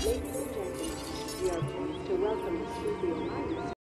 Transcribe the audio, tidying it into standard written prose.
Ladies and gentlemen, we are pleased to welcome the Studio Minus